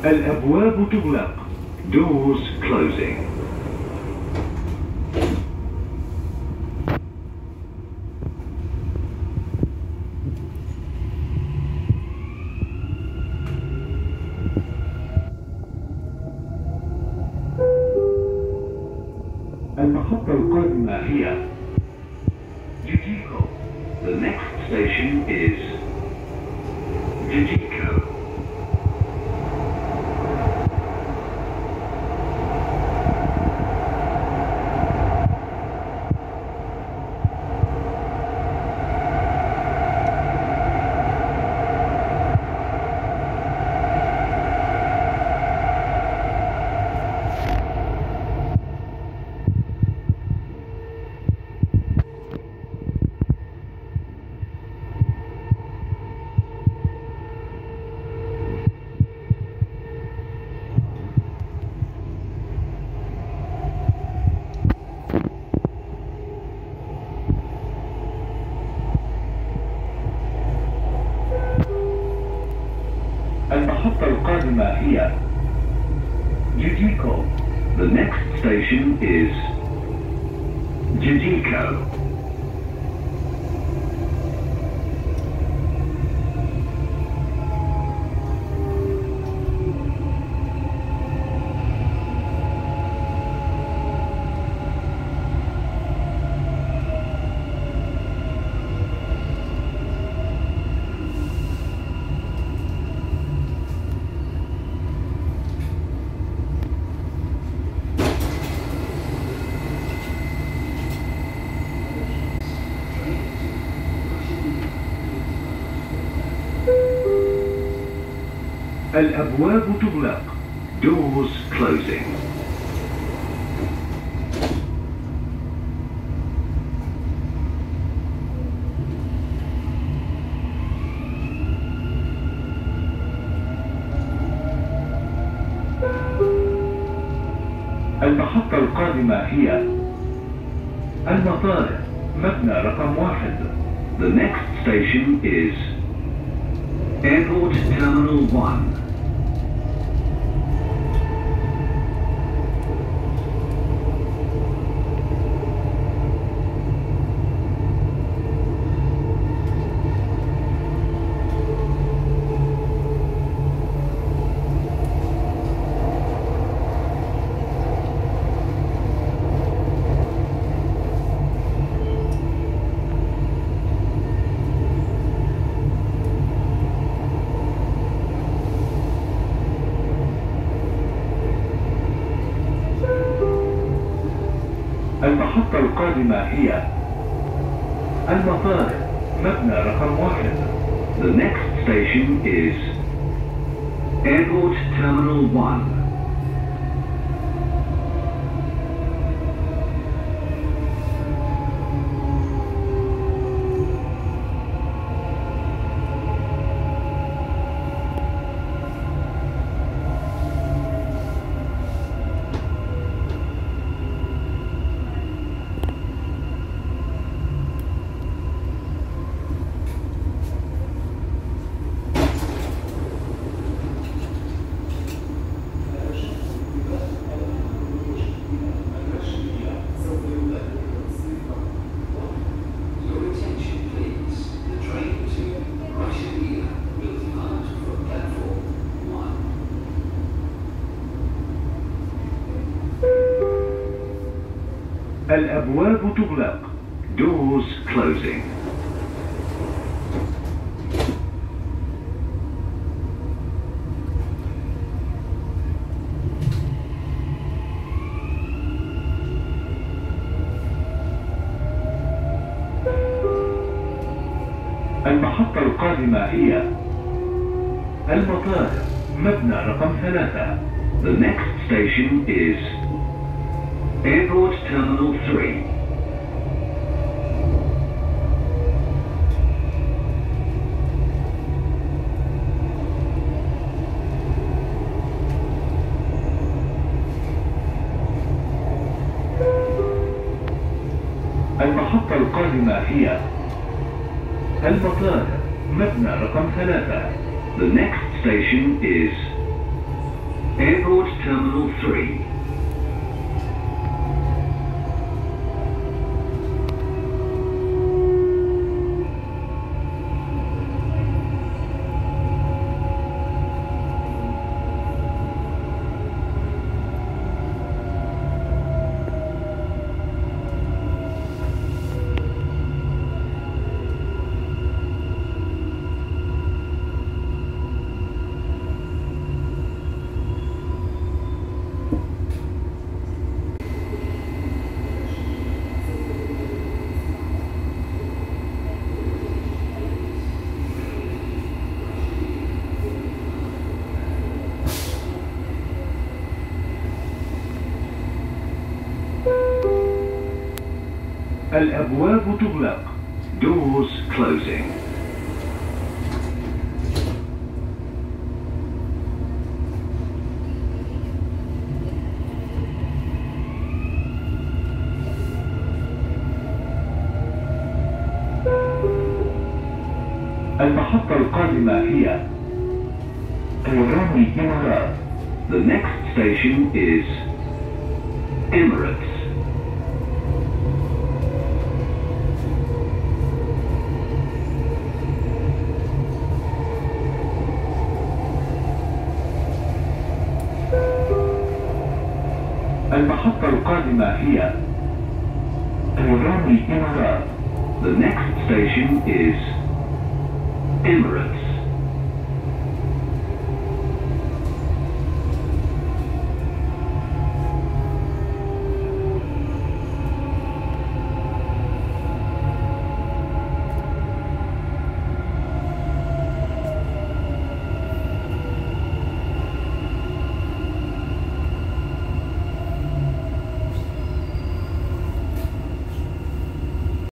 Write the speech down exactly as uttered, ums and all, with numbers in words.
الأبواب تغلق. Doors closing. المحطة القادمة هي جي جي كو. The next station is جي جي كو. المحطة القادمة هي جي جي كو. The next station is جي جي كو. الأبواب تغلق. Doors closing. المحطة القادمة هي المطار مبنى رقم واحد. The next station is Airport Terminal one. المحطة القادمة هي المطار مبنى رقم واحد. The next station is Airport Terminal one. الأبواب تغلق. Doors closing. المحطة القادمة هي المطار مبنى رقم ثلاثة. The next station is Airport Terminal three. المحطة القادمة هي المطار مبنى رقم ثلاثة. The next station is Airport Terminal three. الأبواب تغلق. Doors closing. المحطة القادمة هي طيران الإمارات. The next station is Emirates. المحطة القادمة هي طيران الإمارات. The next station is Emirates.